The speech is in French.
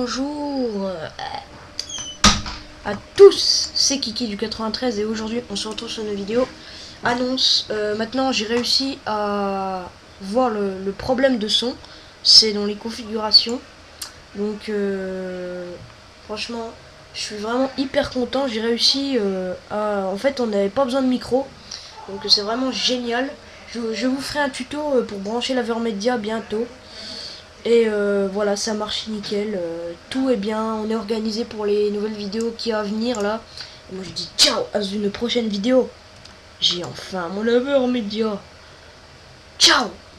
bonjour à tous, c'est Kiki du 93 et aujourd'hui on se retrouve sur une vidéo annonce. Maintenant j'ai réussi à voir le problème de son, c'est dans les configurations. Donc franchement je suis vraiment hyper content, j'ai réussi en fait on n'avait pas besoin de micro, donc c'est vraiment génial. Je vous ferai un tuto pour brancher la Vermedia bientôt. Et voilà, ça marche nickel, tout est bien, on est organisé pour les nouvelles vidéos qui à venir là. Et moi je dis ciao à une prochaine vidéo. J'ai enfin mon laveur média. Ciao.